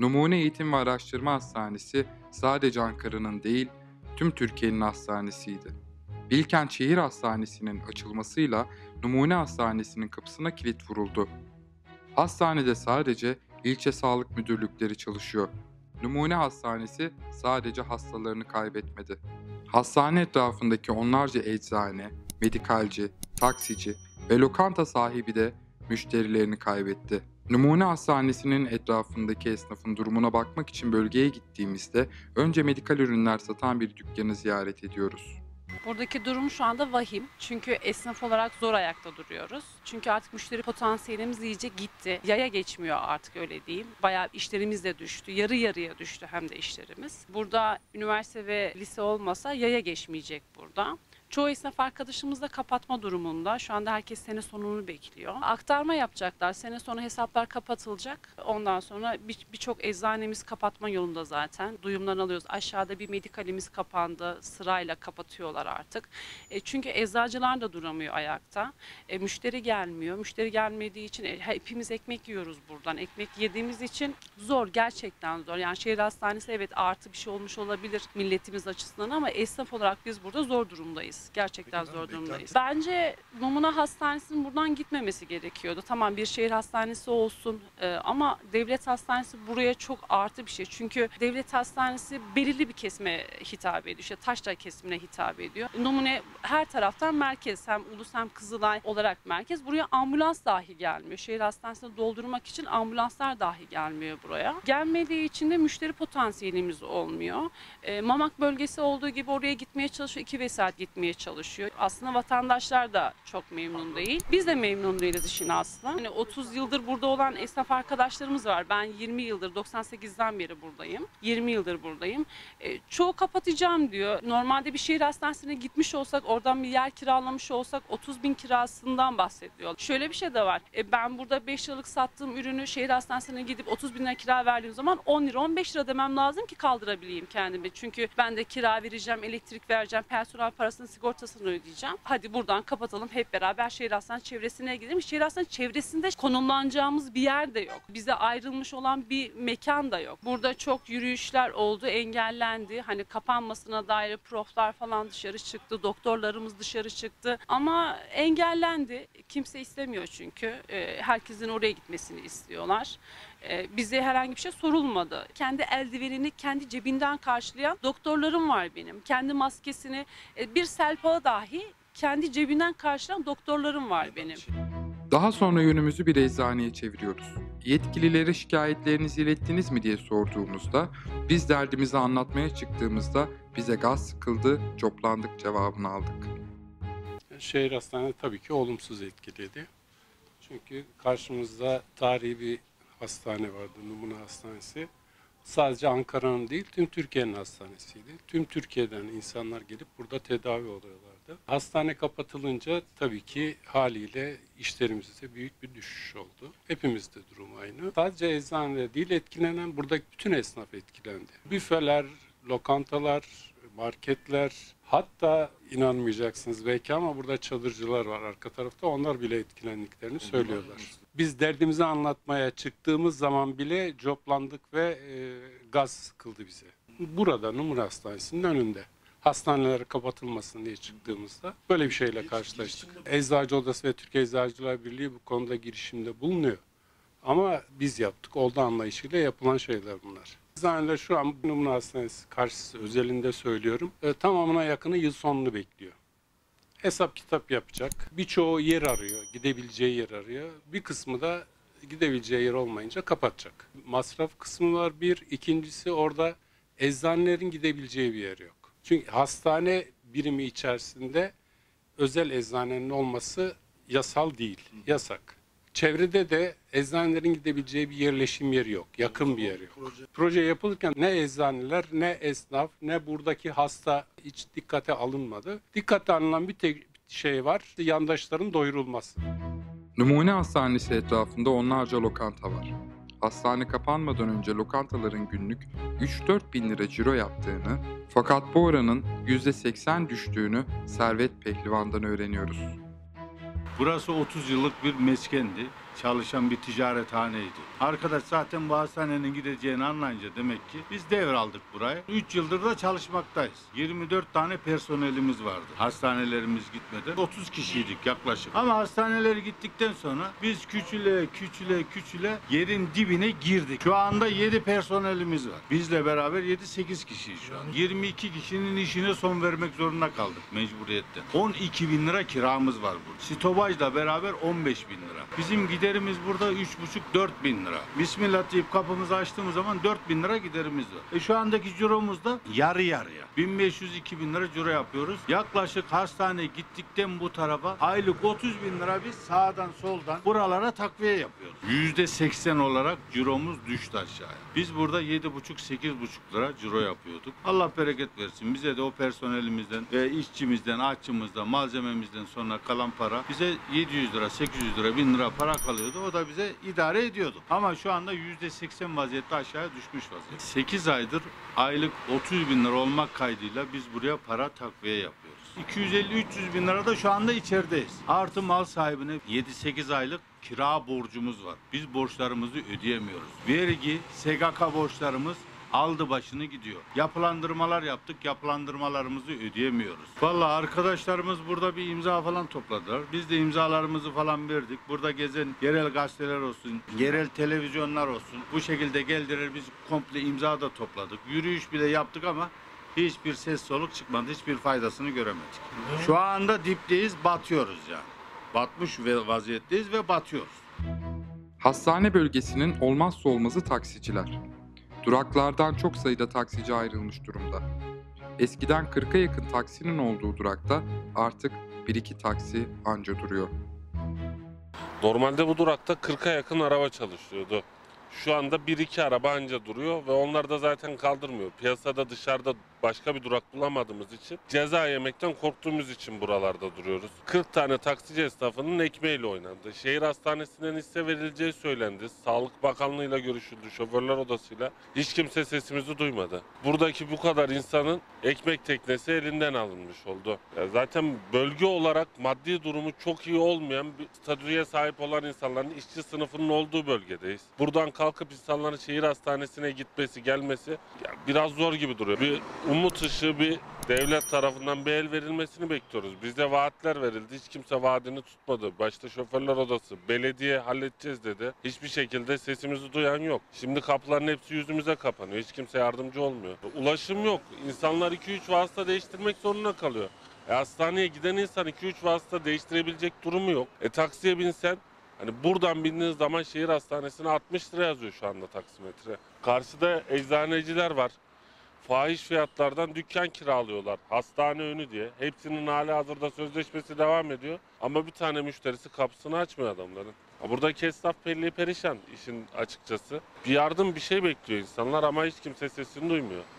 Numune Eğitim ve Araştırma Hastanesi sadece Ankara'nın değil, tüm Türkiye'nin hastanesiydi. Bilkent Şehir Hastanesi'nin açılmasıyla Numune Hastanesi'nin kapısına kilit vuruldu. Hastanede sadece ilçe sağlık müdürlükleri çalışıyor. Numune Hastanesi sadece hastalarını kaybetmedi. Hastane etrafındaki onlarca eczane, medikalci, taksici ve lokanta sahibi de müşterilerini kaybetti. Numune Hastanesi'nin etrafındaki esnafın durumuna bakmak için bölgeye gittiğimizde önce medikal ürünler satan bir dükkanı ziyaret ediyoruz. Buradaki durum şu anda vahim. Çünkü esnaf olarak zor ayakta duruyoruz. Çünkü artık müşteri potansiyelimiz iyice gitti. Yaya geçmiyor artık, öyle diyeyim. Bayağı işlerimiz de düştü. Yarı yarıya düştü hem de işlerimiz. Burada üniversite ve lise olmasa yaya geçmeyecek burada. Çoğu esnaf arkadaşımız da kapatma durumunda. Şu anda herkes sene sonunu bekliyor. Aktarma yapacaklar. Sene sonu hesaplar kapatılacak. Ondan sonra birçok eczanemiz kapatma yolunda zaten. Duyumlarını alıyoruz. Aşağıda bir medikalimiz kapandı. Sırayla kapatıyorlar artık. Çünkü eczacılar da duramıyor ayakta. Müşteri gelmiyor. Müşteri gelmediği için hepimiz ekmek yiyoruz buradan. Ekmek yediğimiz için zor. Gerçekten zor. Yani şehir hastanesi evet artı bir şey olmuş olabilir milletimiz açısından ama esnaf olarak biz burada zor durumdayız. Gerçekten zor durumdayız. Bence Numune Hastanesi'nin buradan gitmemesi gerekiyordu. Tamam, bir şehir hastanesi olsun ama devlet hastanesi buraya çok artı bir şey. Çünkü devlet hastanesi belirli bir kesime hitap ediyor. İşte Taşra kesimine hitap ediyor. Numune her taraftan merkez. Hem Ulus hem Kızılay olarak merkez. Buraya ambulans dahi gelmiyor. Şehir hastanesini doldurmak için ambulanslar dahi gelmiyor buraya. Gelmediği için de müşteri potansiyelimiz olmuyor. Mamak bölgesi olduğu gibi oraya gitmeye çalışıyor. 2 vesait gitmeye çalışıyor. Aslında vatandaşlar da çok memnun değil. Biz de memnun değiliz işin aslında. Hani 30 yıldır burada olan esnaf arkadaşlarımız var. Ben 20 yıldır, 98'den beri buradayım. 20 yıldır buradayım. Çoğu kapatacağım diyor. Normalde bir şehir hastanesine gitmiş olsak, oradan bir yer kiralamış olsak 30 bin kirasından bahsediyor. Şöyle bir şey de var. Ben burada 5 liralık sattığım ürünü şehir hastanesine gidip 30 bin lira kira verdiğim zaman 10 lira, 15 lira demem lazım ki kaldırabileyim kendimi. Çünkü ben de kira vereceğim, elektrik vereceğim, personel parasını, sigortasını ödeyeceğim. Hadi buradan kapatalım, hep beraber şehir hastanesi çevresine gidelim. Şehir hastanesi çevresinde konumlanacağımız bir yer de yok. Bize ayrılmış olan bir mekan da yok. Burada çok yürüyüşler oldu, engellendi. Hani kapanmasına dair proflar falan dışarı çıktı, doktorlarımız dışarı çıktı. Ama engellendi. Kimse istemiyor çünkü. Herkesin oraya gitmesini istiyorlar. Bize herhangi bir şey sorulmadı. Kendi eldivenini kendi cebinden karşılayan doktorlarım var benim. Kendi maskesini, bir selpağı dahi kendi cebinden karşılayan doktorlarım var benim. Daha sonra yönümüzü bir eczaneye çeviriyoruz. Yetkililere şikayetlerinizi ilettiniz mi diye sorduğumuzda, biz derdimizi anlatmaya çıktığımızda bize gaz sıkıldı, coplandık cevabını aldık. Şehir hastanesi tabii ki olumsuz etkiledi. Çünkü karşımızda tarihi bir hastane vardı, Numune Hastanesi. Sadece Ankara'nın değil, tüm Türkiye'nin hastanesiydi. Tüm Türkiye'den insanlar gelip burada tedavi oluyorlardı. Hastane kapatılınca tabii ki haliyle işlerimizde büyük bir düşüş oldu. Hepimizde durum aynı. Sadece eczanede değil, etkilenen buradaki bütün esnaf etkilendi. Büfeler, lokantalar, marketler, hatta inanmayacaksınız belki ama burada çadırcılar var arka tarafta, onlar bile etkilendiklerini söylüyorlar. Biz derdimizi anlatmaya çıktığımız zaman bile coplandık ve gaz sıkıldı bize. Burada Numune Hastanesi'nin önünde. Hastaneler kapatılmasın diye çıktığımızda böyle bir şeyle karşılaştık. Eczacı Odası ve Türkiye Eczacılar Birliği bu konuda girişimde bulunuyor. Ama biz yaptık, oldu anlayışıyla yapılan şeyler bunlar. Eczaneler şu an Numune Hastanesi karşısı özelinde söylüyorum. Tamamına yakını yıl sonunu bekliyor. Hesap kitap yapacak. Birçoğu yer arıyor, gidebileceği yer arıyor. Bir kısmı da gidebileceği yer olmayınca kapatacak. Masraf kısmı var bir. İkincisi orada eczanelerin gidebileceği bir yer yok. Çünkü hastane birimi içerisinde özel eczanenin olması yasal değil, yasak. Çevrede de eczanelerin gidebileceği bir yerleşim yeri yok, yakın bir yer yok. Proje yapılırken ne eczaneler, ne esnaf, ne buradaki hasta hiç dikkate alınmadı. Dikkate alınan bir tek şey var, yandaşların doyurulması. Numune Hastanesi etrafında onlarca lokanta var. Hastane kapanmadan önce lokantaların günlük 3-4 bin lira ciro yaptığını, fakat bu oranın %80 düştüğünü Servet Pehlivan'dan öğreniyoruz. Burası 30 yıllık bir meskendi. çalışan bir ticarethaneydi. Arkadaş zaten bu hastanenin gideceğini anlayınca demek ki biz devraldık burayı. 3 yıldır da çalışmaktayız. 24 tane personelimiz vardı. Hastanelerimiz gitmeden 30 kişiydik yaklaşık. Ama hastaneleri gittikten sonra biz küçüle yerin dibine girdik. Şu anda 7 personelimiz var. Bizle beraber 7-8 kişiyiz şu an. 22 kişinin işine son vermek zorunda kaldık mecburiyetten. 12 bin lira kiramız var burada. Stopajla beraber 15 bin lira. Bizim giderimiz burada 3,5-4 bin lira. Bismillah deyip kapımızı açtığımız zaman 4 bin lira giderimiz var. Şu andaki ciromuz da yarı yarıya. 1500-2000 lira ciro yapıyoruz. Yaklaşık hastane gittikten bu tarafa aylık 30 bin lira biz sağdan soldan buralara takviye yapıyoruz. %80 olarak ciromuz düştü aşağıya. Biz burada 7,5-8,5 lira ciro yapıyorduk. Allah bereket versin. Bize de o personelimizden ve işçimizden, aşçımızdan, malzememizden sonra kalan para bize 700 lira, 800 lira, 1000 lira para kalıyordu. O da bize idare ediyordu. Ama şu anda %80 vaziyette aşağıya düşmüş vaziyette. 8 aydır aylık 30 bin lira olmak kaydıyla biz buraya para takviye yapıyoruz. 250-300 bin lira da şu anda içerideyiz. Artı mal sahibine 7-8 aylık kira borcumuz var. Biz borçlarımızı ödeyemiyoruz. Vergi, SGK borçlarımız aldı başını gidiyor. Yapılandırmalar yaptık, yapılandırmalarımızı ödeyemiyoruz. Vallahi arkadaşlarımız burada bir imza falan topladılar. Biz de imzalarımızı falan verdik. Burada gezen yerel gazeteler olsun, yerel televizyonlar olsun. Bu şekilde geldiler, biz komple imza da topladık. Yürüyüş bile yaptık ama hiçbir ses soluk çıkmadı. Hiçbir faydasını göremedik. Şu anda dipteyiz, batıyoruz yani. Batmış vaziyetteyiz ve batıyoruz. Hastane bölgesinin olmazsa olmazı taksiciler. Duraklardan çok sayıda taksici ayrılmış durumda. Eskiden 40'a yakın taksinin olduğu durakta artık 1-2 taksi anca duruyor. Normalde bu durakta 40'a yakın araba çalışıyordu. Şu anda 1-2 araba anca duruyor ve onlar da zaten kaldırmıyor. Piyasada dışarıda başka bir durak bulamadığımız için, ceza yemekten korktuğumuz için buralarda duruyoruz. 40 tane taksici esnafının ekmeğiyle oynandı. Şehir hastanesinden hisse verileceği söylendi. Sağlık Bakanlığı'yla görüşüldü, şoförler odasıyla. Hiç kimse sesimizi duymadı. Buradaki bu kadar insanın ekmek teknesi elinden alınmış oldu. Zaten bölge olarak maddi durumu çok iyi olmayan bir statüye sahip olan insanların işçi sınıfının olduğu bölgedeyiz. Buradan kalkıp insanların şehir hastanesine gitmesi, gelmesi biraz zor gibi duruyor. Bir umut ışığı, bir devlet tarafından bir el verilmesini bekliyoruz. Bize vaatler verildi. Hiç kimse vaadini tutmadı. Başta şoförler odası, belediye halledeceğiz dedi. Hiçbir şekilde sesimizi duyan yok. Şimdi kapıların hepsi yüzümüze kapanıyor. Hiç kimse yardımcı olmuyor. Ulaşım yok. İnsanlar 2-3 vasıta değiştirmek zorunda kalıyor. Hastaneye giden insan 2-3 vasıta değiştirebilecek durumu yok. Taksiye binsen, hani buradan bindiğin zaman şehir hastanesine 60 lira yazıyor şu anda taksimetre. Karşıda eczaneciler var. Fahiş fiyatlardan dükkan kiralıyorlar. Hastane önü diye. Hepsinin halihazırda sözleşmesi devam ediyor. Ama bir tane müşterisi kapısını açmıyor adamların. Buradaki esnaf perişan işin açıkçası. Bir yardım, bir şey bekliyor insanlar ama hiç kimse sesini duymuyor.